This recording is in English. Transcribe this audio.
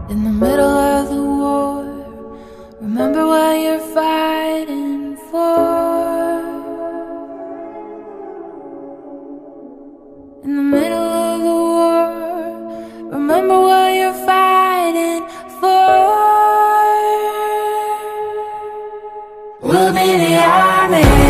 In the middle of the war, remember what you're fighting for. In the middle of the war, remember what you're fighting for. We'll be the army.